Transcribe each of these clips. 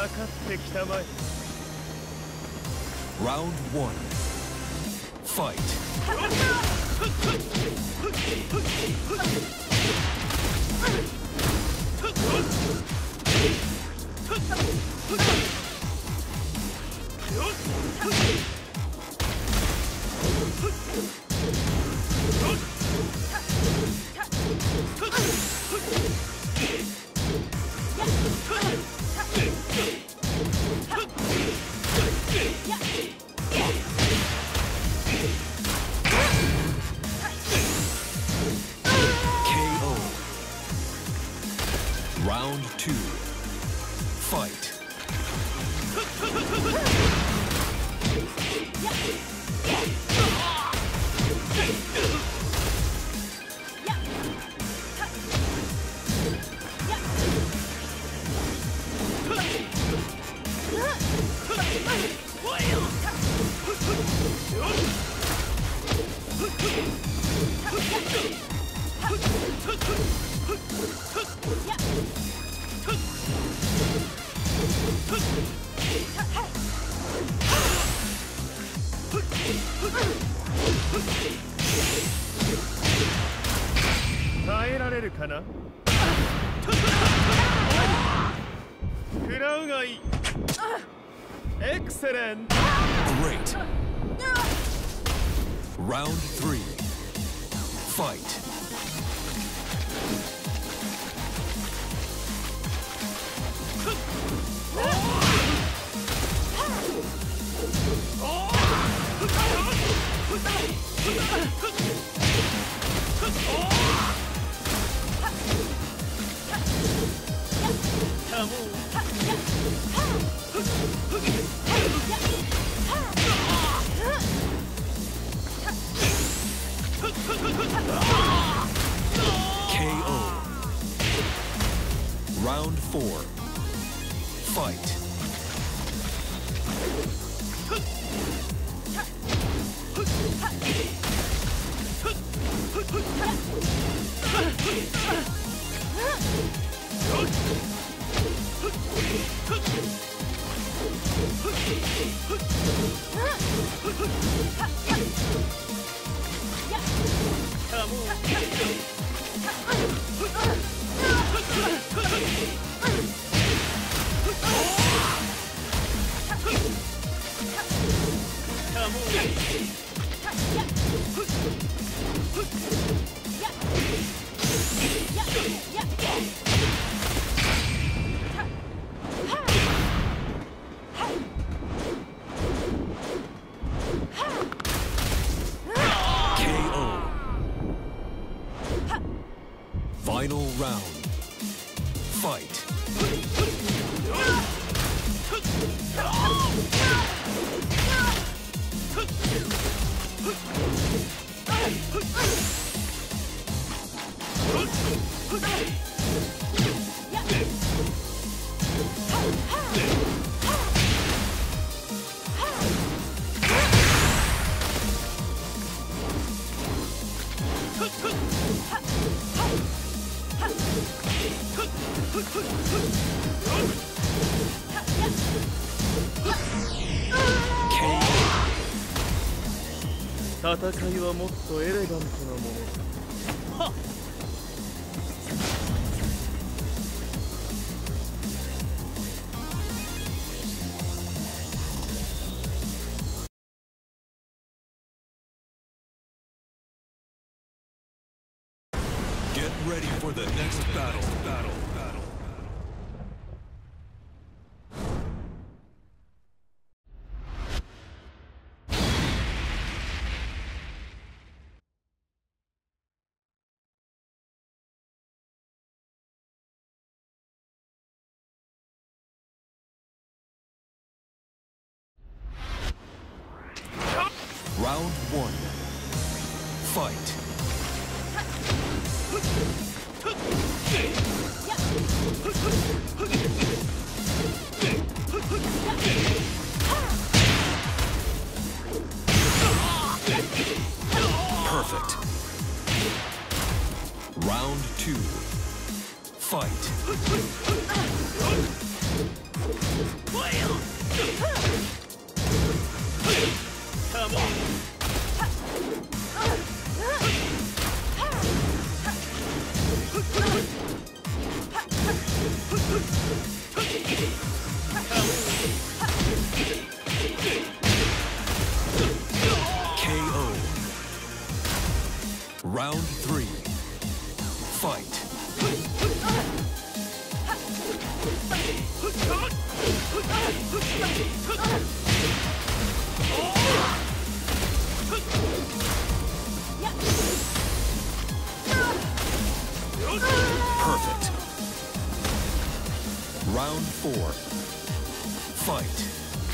かかってきたまえ。 Round 1. Fight. Round 2. Fight. 耐えられるかな。食らうがいい。エクセレント。 Great. Round 3. Fight. KO. Round 4. Fight. Final round. Fight. 戦いはもっとエレガントなものだ。 Get ready for the next battle. Round 1. Fight. Perfect. Round 2. Fight. 4. Fight.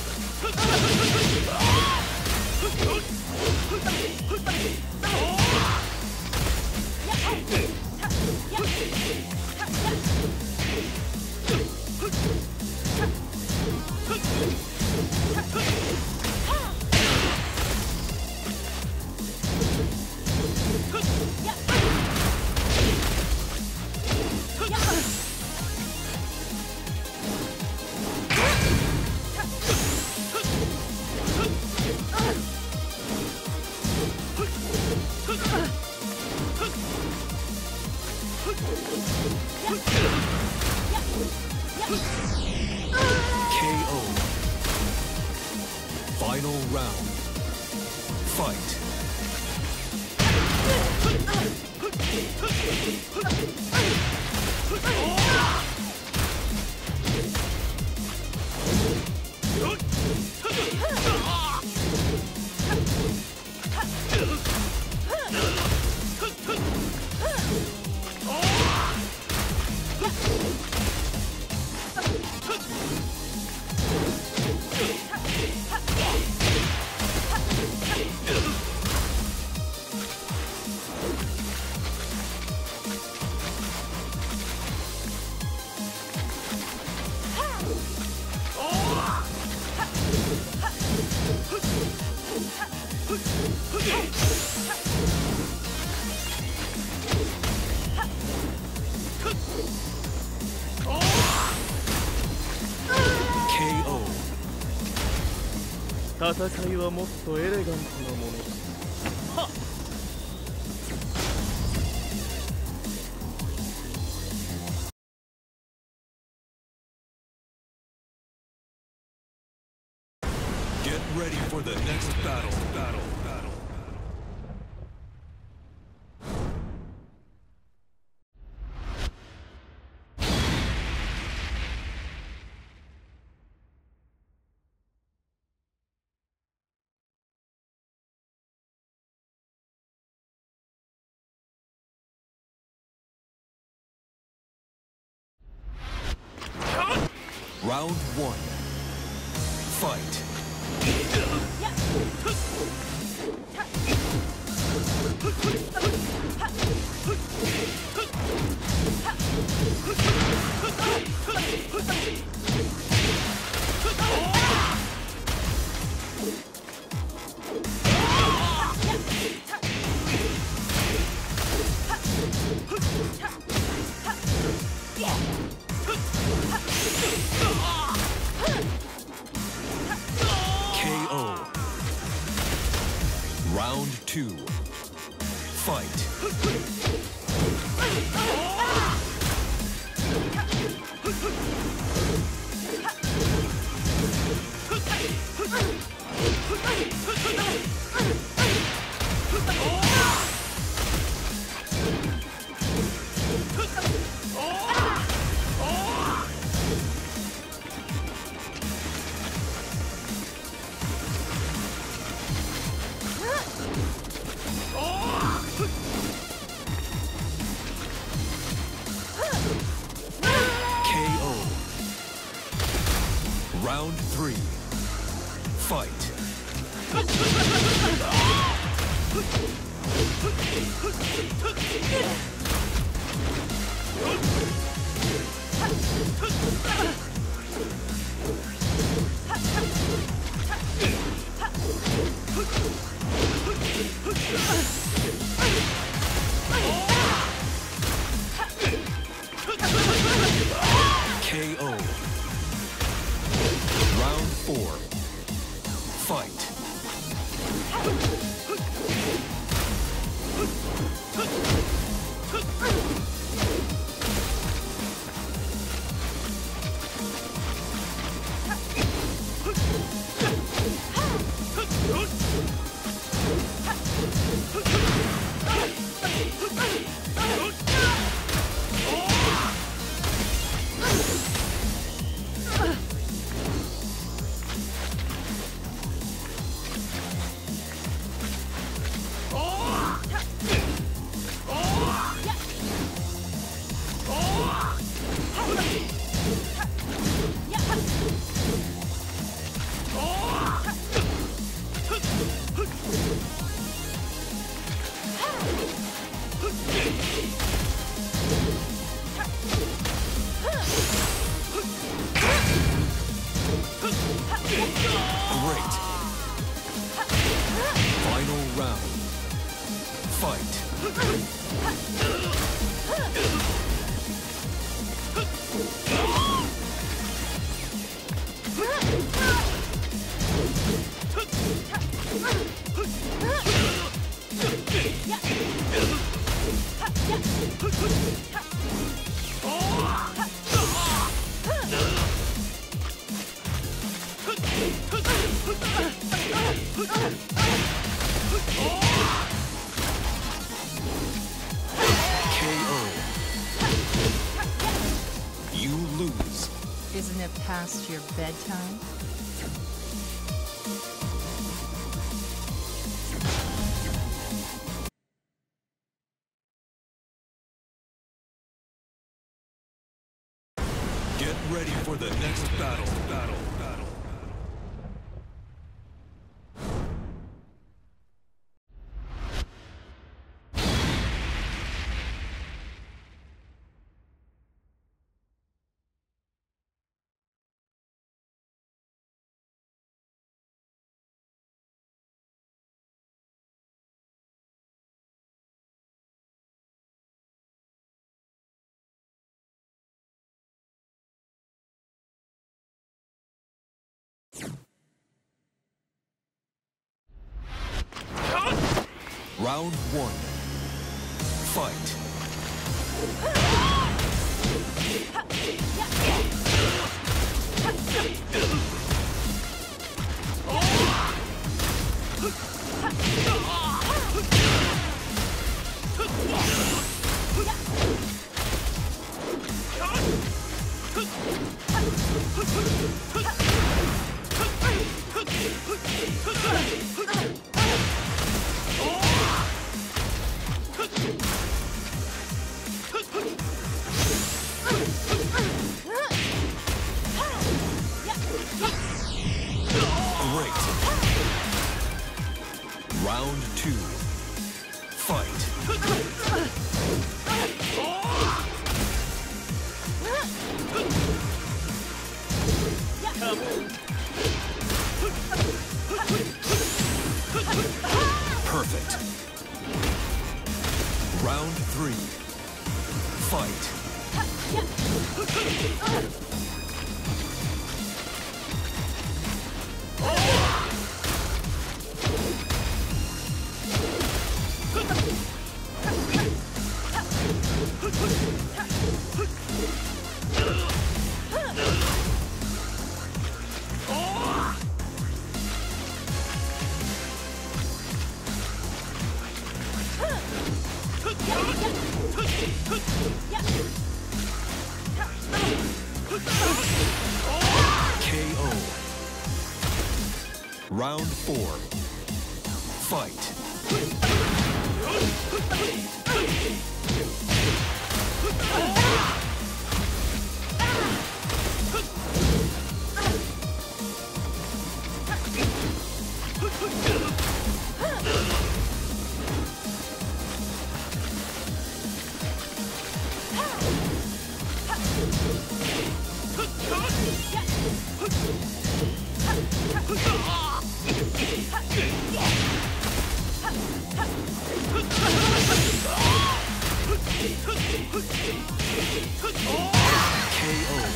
KO. Final round. Fight. KO. 戦いはもっとエレガントなものだ。はっ。 Get ready for the next battle. Round 1. Fight. KO. Round 2. Fight. KO. Round 3. Fight. KO. Round 4. Fight. Great. Final round. Fight. KO. You lose. Isn't it past your bedtime? Get ready for the next battle. Round one. Fight. Great. Round two. Fight. Perfect. Round three. Fight. KO. Round four. Fight.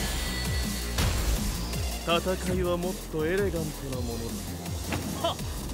戦いはもっとエレガントなものだ。はっ。